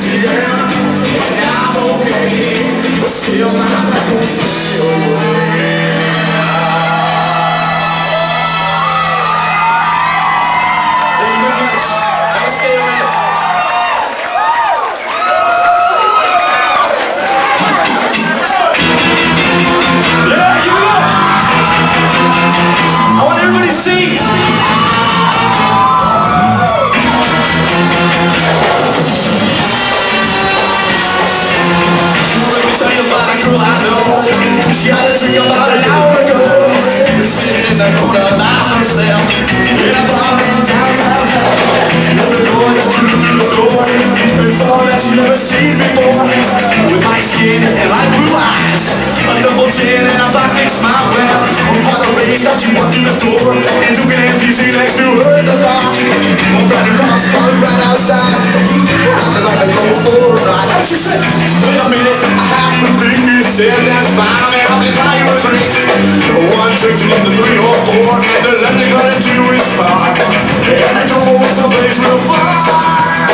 She had a drink about an hour ago. We're sitting in the corner by herself in a bar in downtown hell. She opened the door and through the door and saw that she'd never seen before. With light skin and light blue eyes, a double chin and a plastic smile. Well, on part of the race that she walked through the door and took an empty seat next to her in the bar. One brand new car's parked right outside. I'd like to go for a ride. And she said, wait a minute, I have to think. He said, that's fine, I'll buy you a drink. One drink to the 3 or 4, and the left they got into his car. And the door was someplace real far.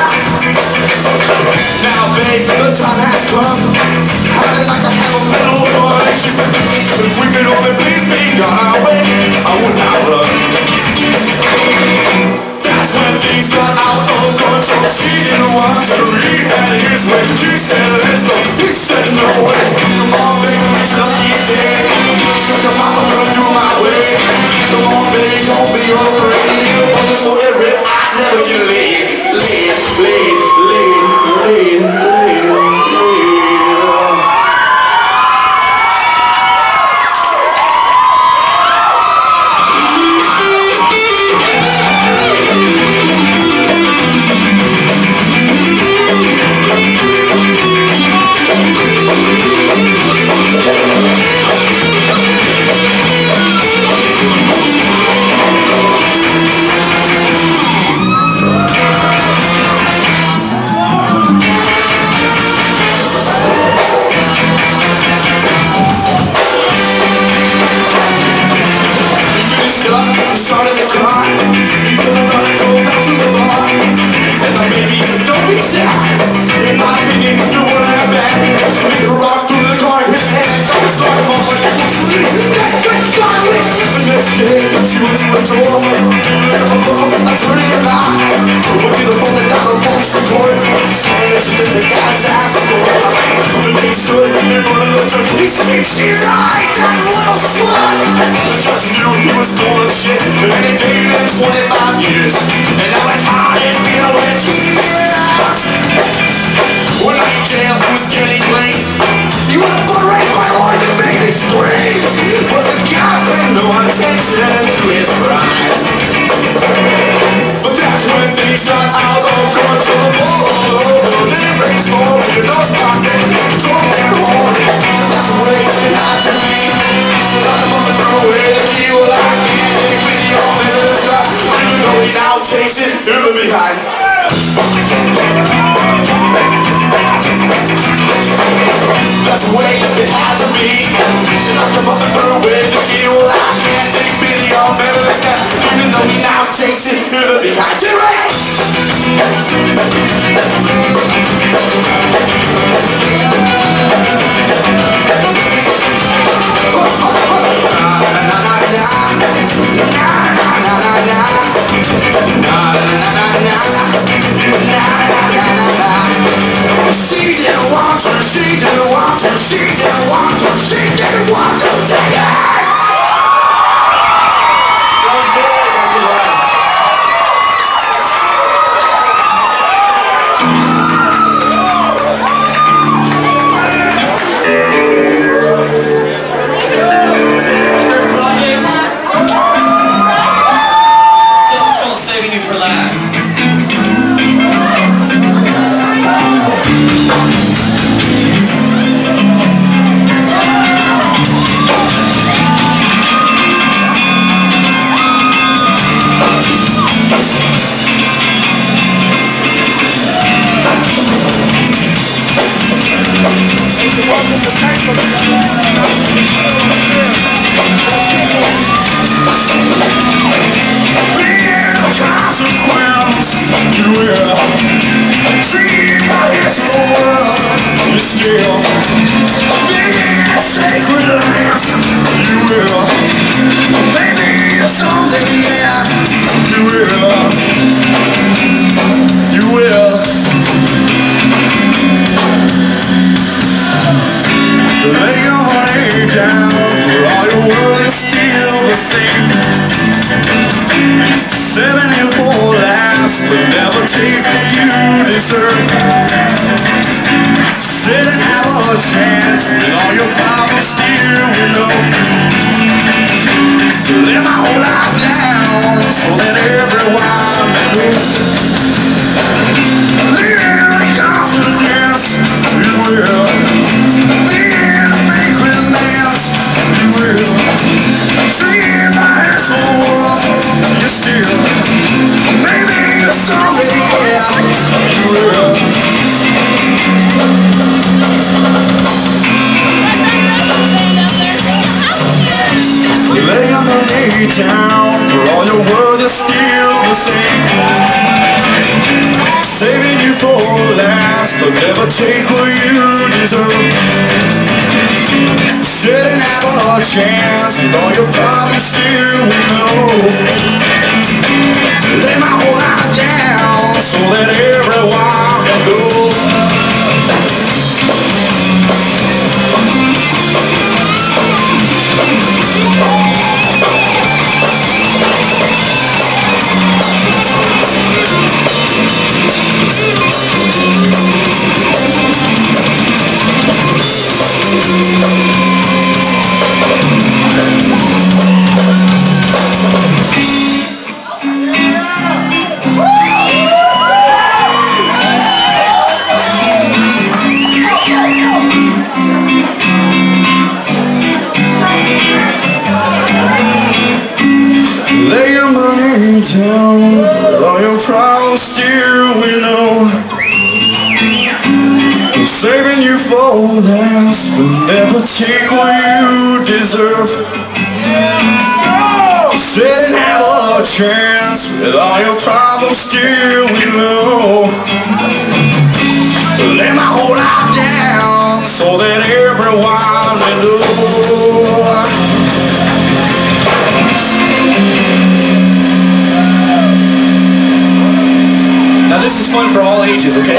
Now babe, the time has come. I'd like to have a little fun. She said, if we could only please be on our way, I would not run. That's when things got out of control. She didn't want to read that his way. She said, let's go. He said, no way. Come on, baby, let's just eat it. Shut your mouth, I'm gonna do my way. Come on, baby, don't be afraid. If it wasn't for Eric, I'd never get laid. Lead, lead, lead, lead, lead, lead. Started the car, he told me about it, drove back to the bar. He said, now baby, don't be shy. In my opinion, you wouldn't have bad. So we could rock through the car, his hands on the starting off like a tree. That good started. The next day, she went to the door. I turned it loud. Went to the phone and dialed the police report. And then she did the guy's ass for. The day stood in front of the judge. He screamed, she lies, that little slut. The judge knew he was full of shit. And he gave him 25 years. And now it's hard and feel with tears. When I in jail, he was getting late. He was berated by lawyers and made me scream. But the guys paid no attention to his cries. But that's when things got out of control. They raised more in those pockets, drove their horn. That's the way it had to be. I'm gonna throw away the key. Well, I can't take video in the sky. Even though he now takes it through the behind. That's the way it had to be. And I come up and throw away the key. Well, I can't take video in the sky. Even though he now takes it through the behind. Do it! She didn't want to, she didn't want to, she didn't want to, she didn't want to take it! Consequence, you will treat my history. still. Maybe a sacred lance, you will. Maybe someday, yeah, you will. You will. Lay your money down, for all your world is still the same. Saving you for last, but never take what you deserve. Sit and have a chance, and all your problems still will know. Lay my whole life down, so that everyone may know. Living in confidence, you will. Being a sacred lance, you will. Treated by his whole world, you still. Maybe someday, yeah, you will. Lay your money down, for all your world is still the same. Saving you for last, but never take what you deserve. Sit and have a chance, with all your problems still we know. Lay my whole life down, so that everyone can go. Lay your money down, all your problems still we know. Saving you for last, but never take what you deserve. Sit and have a chance, with all your problems still we know. Lay my whole life down, so that everyone may know. Now this is fun for all ages, okay?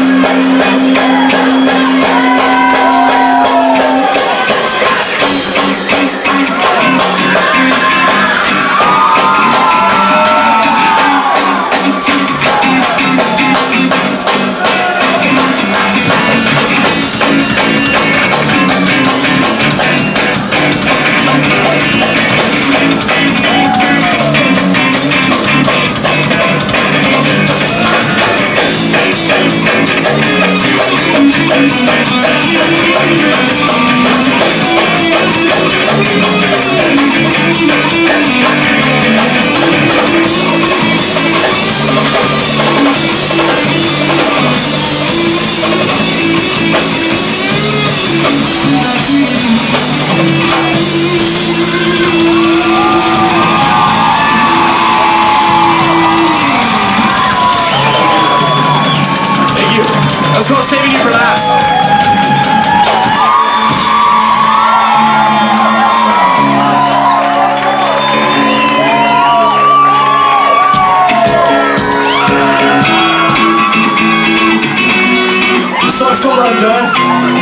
Let's go, saving you for last. This song's called Undone.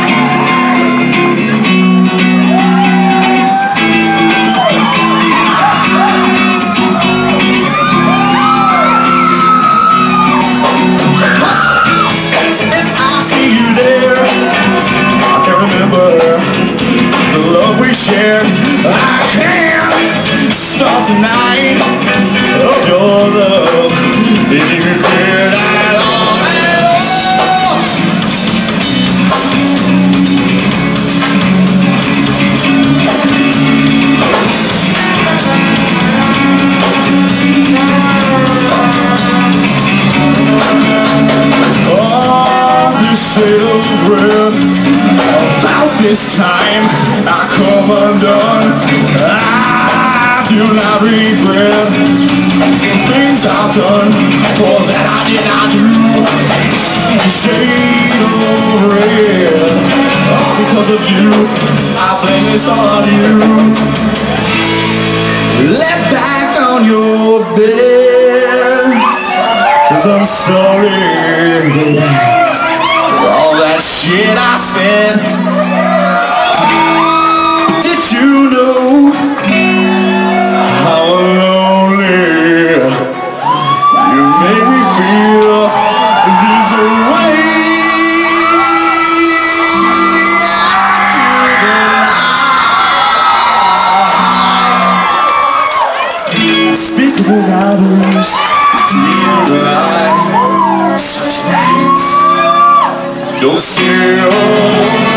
Share. I can't stop the night of your love. Didn't even clear that all at all. Oh, this shade of red. About this time I come undone. I do not regret the things I've done, for that I did not do. Shade of red. because of you. I blame this all on you. Lay back on your bed, 'cause I'm sorry for all that shit I said. Did you know how lonely you made me feel this way? Unspeakable hours, dreaming when I such nights don't see you.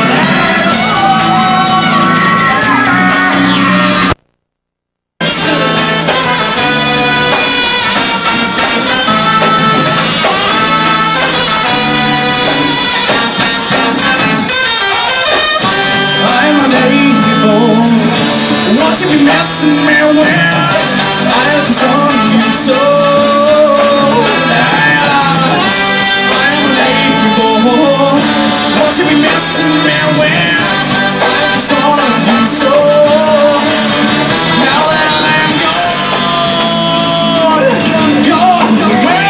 Won't you be messing me with? I have this on you so. I am unable. Won't you be messing me with? I have this on you so. Now that I am gone away.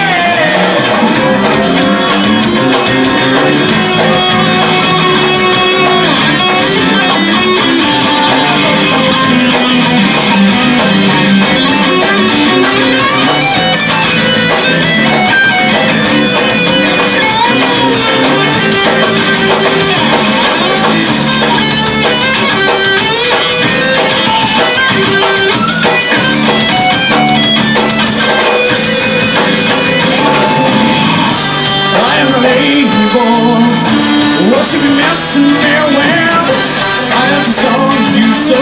Won't you be messing me with? I have to song you so.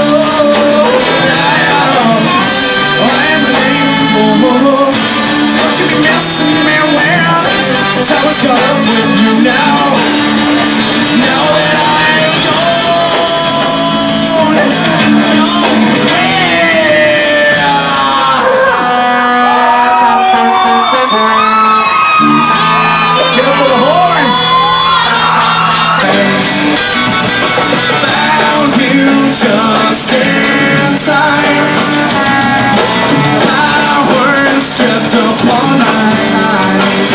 I am unable. Won't you be messing me with? Time has caught up with you now. Now that I am Get up for the horns! Found you just in time. Flowers stripped upon my eyes.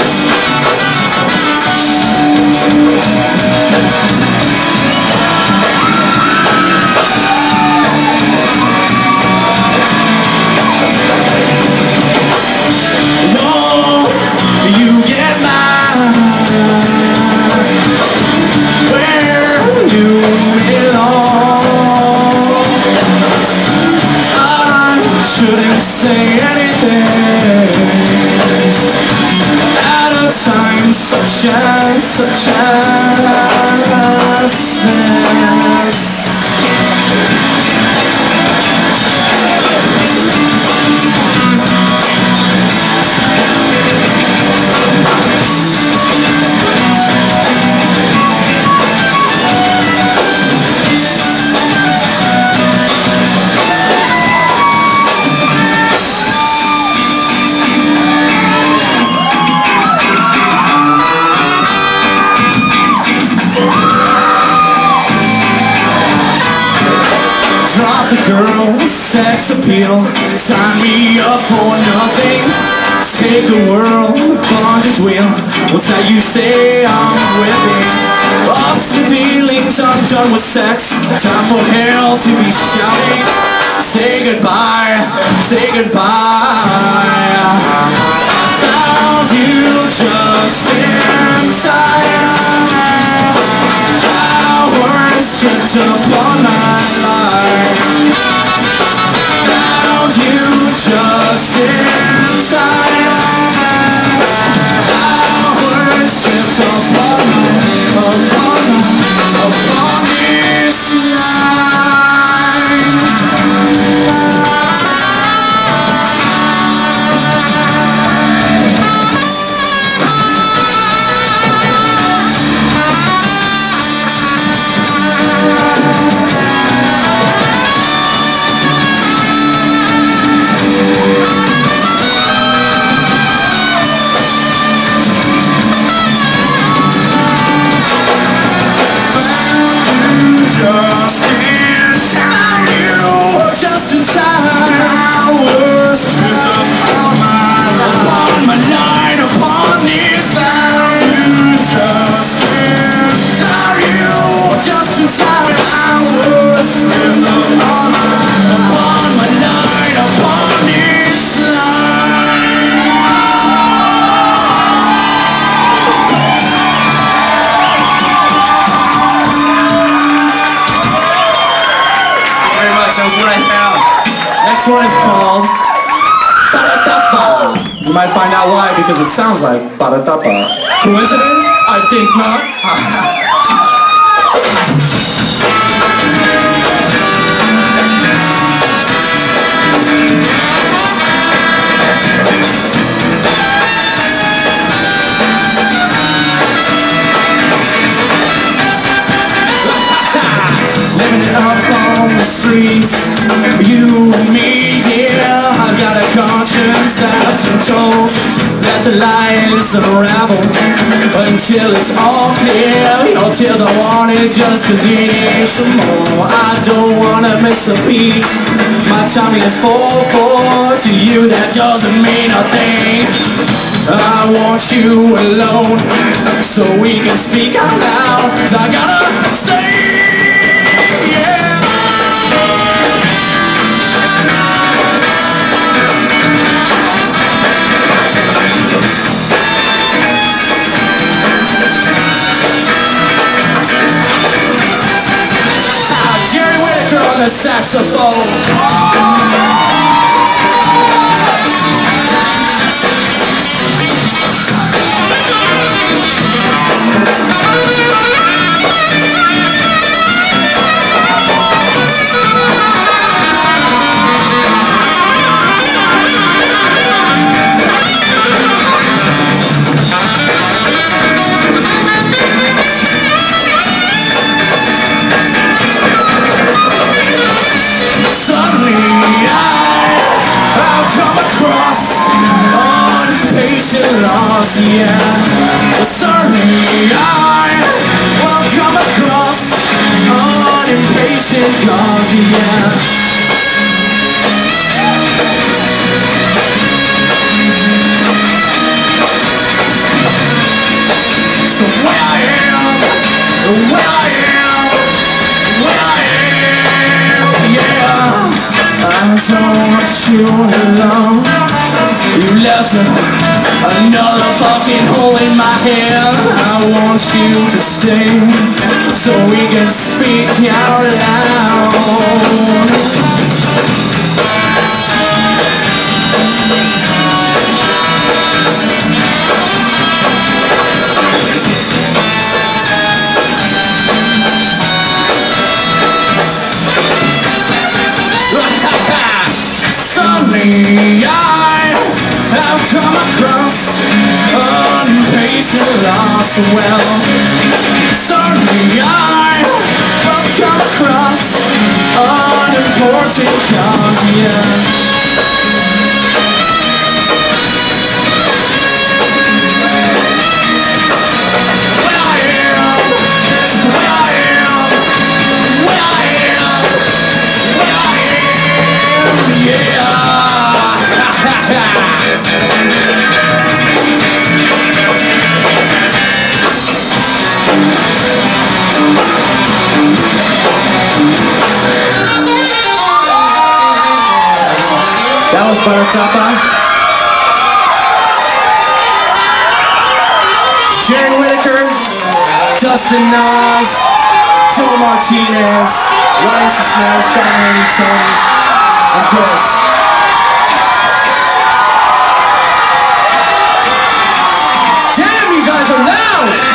Won't you get mine? Where you belong. I shouldn't say anything at a time such as this. Drop the girl with sex appeal. Sign me up for nothing. Just take a whirl, bondage wheel. What's that you say? I'm whipping up some feelings. I'm done with sex. Time for hell to be shouting. Say goodbye, say goodbye. Found you just in time. Flowers tripped upon my life. Found you just in time. Flowers tripped upon this night. That was what I found. Next one is called Ba-da-da-ba. You might find out why, because it sounds like Ba-da-da-ba. Coincidence? I think not. Living up on the streets, you and me, dear. I've got a conscience that's in tow. Let the lies unravel until it's all clear. Your tears I wanted just cause you need some more. I don't wanna miss a beat. My tummy is 4-4. To you that doesn't mean a thing. I want you alone so we can speak out loud. Cause I gotta stay. Jerry Whitaker on the saxophone. Loss, yeah. Certainly I will come across unimpatient cause, yeah. So where I am, where I am, where I am, yeah. I don't want you alone. You left another fucking hole in my head. I want you to stay so we can speak out loud. Suddenly I've come across unimpatient loss. Well, certainly I will come across unimportant cause, yeah. Where I am, just where I am, where I am, where I am, yeah. That was Ba-da-da-ba. It's Jerry Whitaker, Dustin Nas, Joe Martinez, Ryan Cisneros, Sean Randy, Tony, and Chris. Damn, you guys are loud!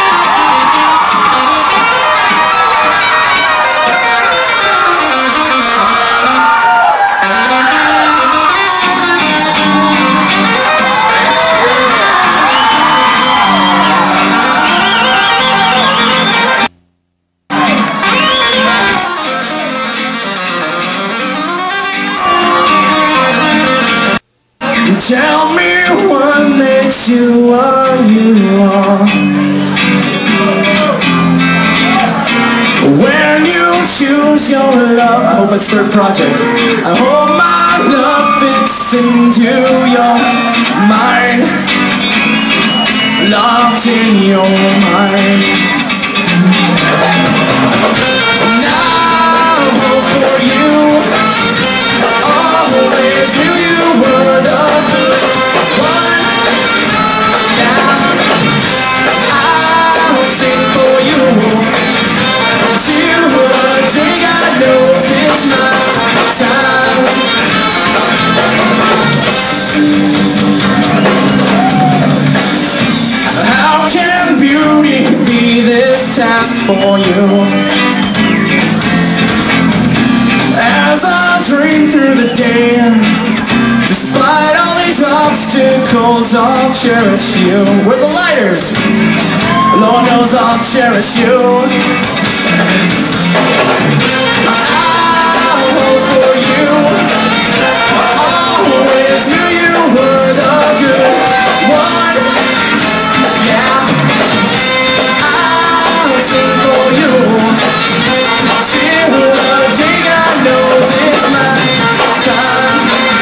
Tell me what makes you what you are. When you choose your love, I hope it's third project. I hope my love fits into your mind, locked in your mind. Now I hope for you, always knew you were the one. Now I will sing for you till the day God knows it's mine. asked for you. As I dream through the day, despite all these obstacles, I'll cherish you. Where's the lighters? Lord knows I'll cherish you. I'll hope for you. I always knew you were the good one. Yeah, I'll sing for you till the day God knows it's my time.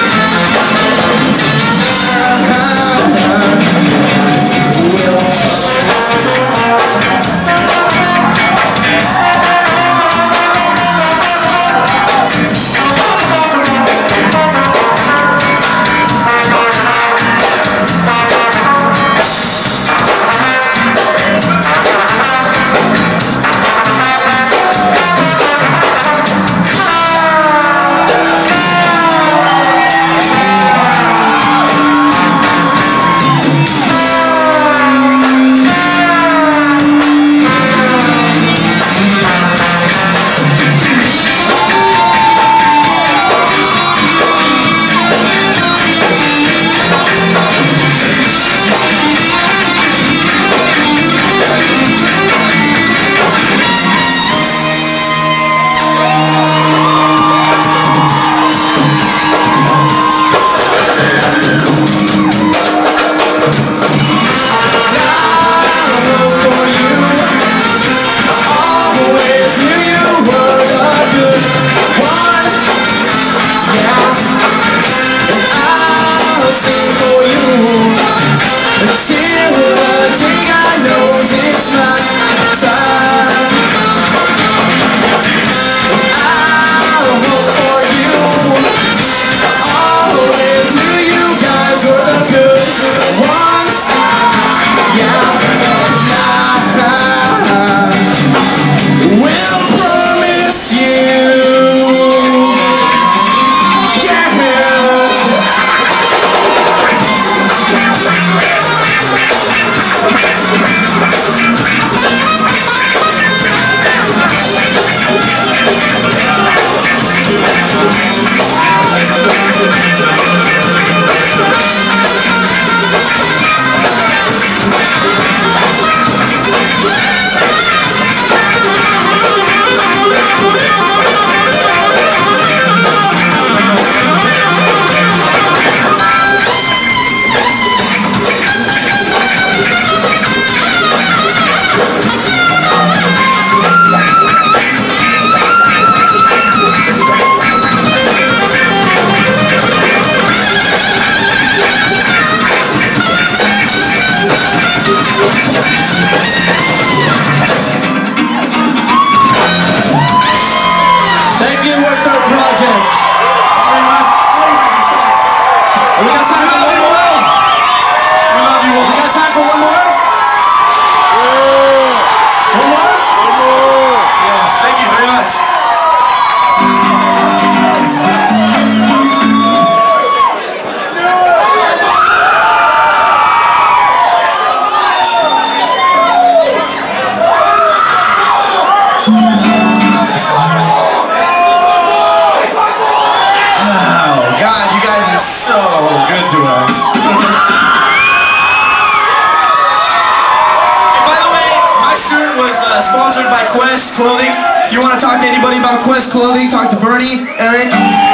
Sponsored by Quest Clothing. If you want to talk to anybody about Quest Clothing, talk to Bernie, Eric.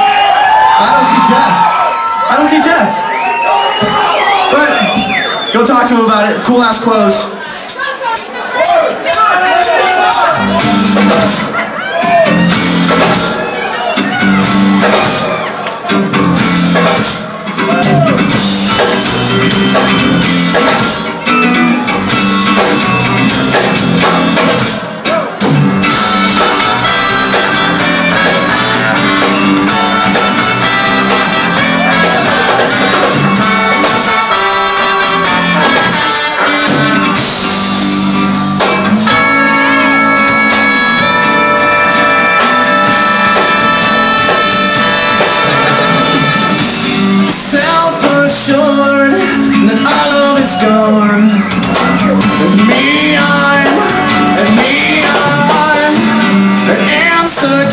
I don't see Jeff. But go talk to him about it. Cool ass clothes. Self-assured that our love is gone. And me,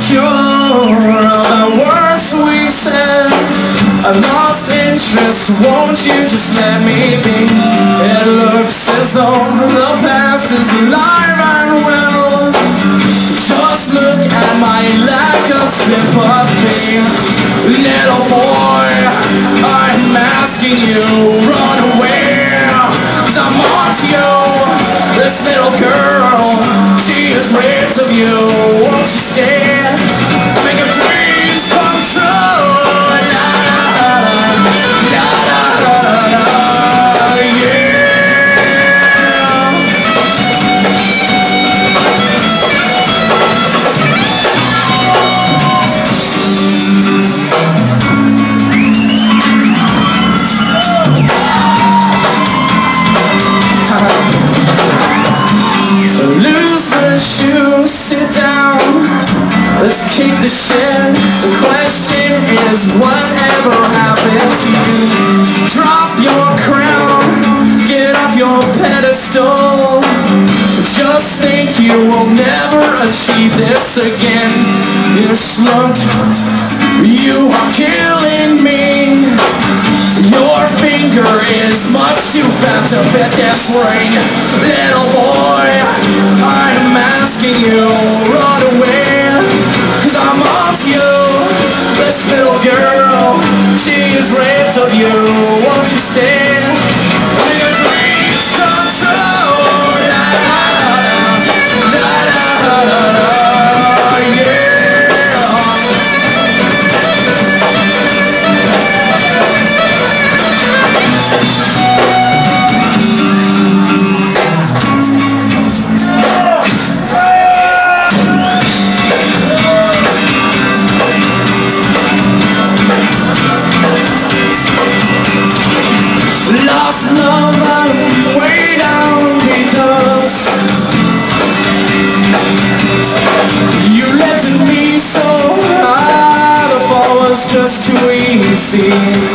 secure of the words we've said. I've lost interest, won't you just let me be? It looks as though the past is alive and well. Just look at my lack of sympathy. Little boy, I'm asking you, run away, 'cause I'm on to you. This little girl, she is raped of you. Won't you stay? Make her dreams come true. Sit down, let's kick the shit. The question is, whatever happened to you? Drop your crown, get off your pedestal. Just think you will never achieve this again. You're slunk, you are killing me. Your finger is much too fat to fit this ring. Little boy, I'm asking you, run away, 'cause I'm on to you. This little girl, she is raped of you. Won't you stay? When your dreams come true. La, la, la, la, la, la, yeah. Lost love, I'm way down because you left me so high. The fall was just too easy.